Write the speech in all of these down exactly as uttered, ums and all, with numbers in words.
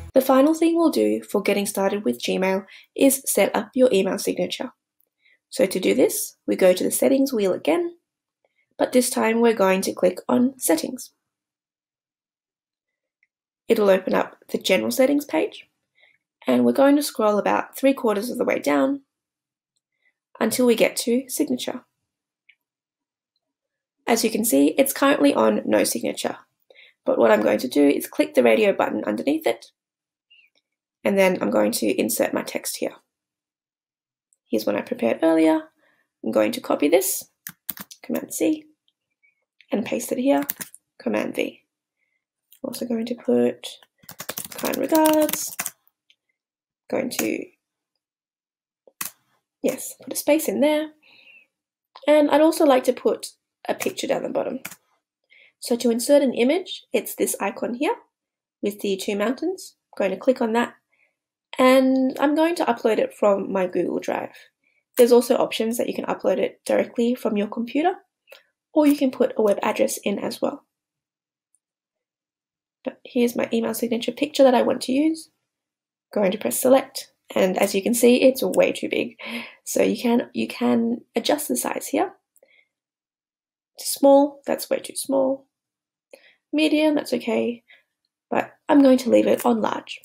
The final thing we'll do for getting started with Gmail is set up your email signature. So to do this, we go to the settings wheel again, but this time we're going to click on settings. It'll open up the general settings page, and we're going to scroll about three quarters of the way down until we get to signature. As you can see, it's currently on no signature, but what I'm going to do is click the radio button underneath it, and then I'm going to insert my text here. Here's one I prepared earlier. I'm going to copy this, Command C, and paste it here, Command V. I'm also going to put kind regards, going to, yes, put a space in there, and I'd also like to put a picture down the bottom. So to insert an image, it's this icon here with the two mountains. I'm going to click on that, and I'm going to upload it from my Google Drive. There's also options that you can upload it directly from your computer, or you can put a web address in as well. But here's my email signature picture that I want to use. I'm going to press select, and as you can see, it's way too big. So you can you can adjust the size here. Small, that's way too small. Medium, that's okay, but I'm going to leave it on large.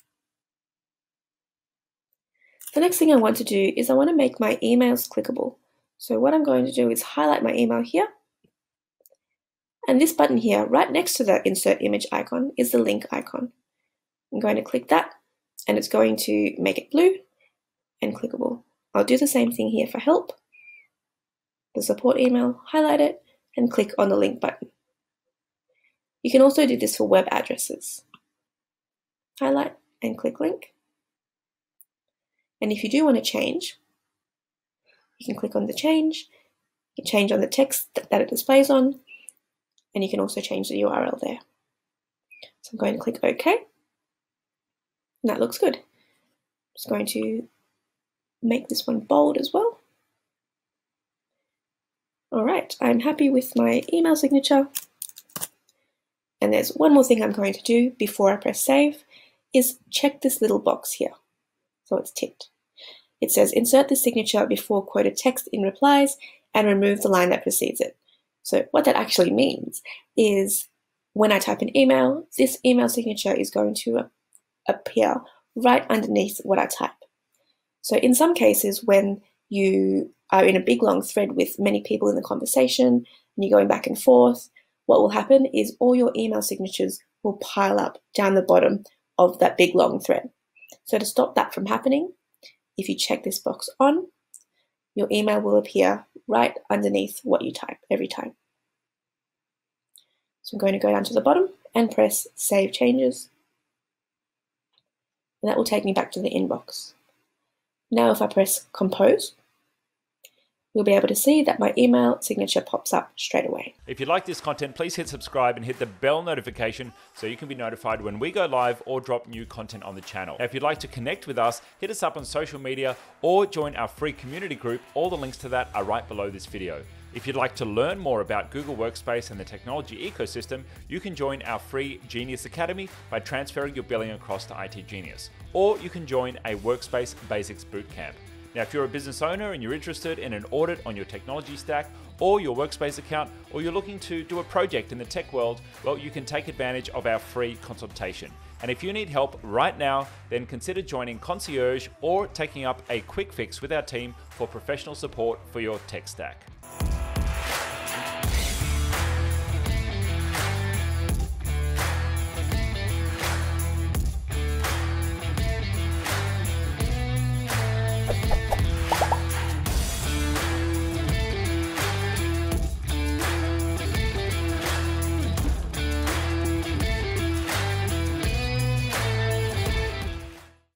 The next thing I want to do is I want to make my emails clickable. So what I'm going to do is highlight my email here, and this button here, right next to the insert image icon, is the link icon. I'm going to click that, and it's going to make it blue and clickable. I'll do the same thing here for help. The support email, highlight it, and click on the link button. You can also do this for web addresses. Highlight and click link. And if you do want to change, you can click on the change, you can change on the text that it displays on, and you can also change the U R L there. So I'm going to click OK, and that looks good. I'm just going to make this one bold as well. All right, I'm happy with my email signature. And there's one more thing I'm going to do before I press save, is check this little box here. So it's ticked. It says insert the signature before quoted text in replies and remove the line that precedes it. So what that actually means is when I type an email, this email signature is going to appear right underneath what I type. So in some cases, when you are in a big long thread with many people in the conversation and you're going back and forth, what will happen is all your email signatures will pile up down the bottom of that big long thread. So to stop that from happening, if you check this box on, your email will appear right underneath what you type every time. So I'm going to go down to the bottom and press Save Changes. And that will take me back to the inbox. Now if I press Compose, you'll be able to see that my email signature pops up straight away. If you like this content, please hit subscribe and hit the bell notification so you can be notified when we go live or drop new content on the channel. Now, if you'd like to connect with us, hit us up on social media or join our free community group. All the links to that are right below this video. If you'd like to learn more about Google Workspace and the technology ecosystem, you can join our free Genius Academy by transferring your billing across to itGenius. Or you can join a Workspace Basics Bootcamp. Now, if you're a business owner and you're interested in an audit on your technology stack or your Workspace account, or you're looking to do a project in the tech world, well, you can take advantage of our free consultation. And if you need help right now, then consider joining Concierge or taking up a quick fix with our team for professional support for your tech stack.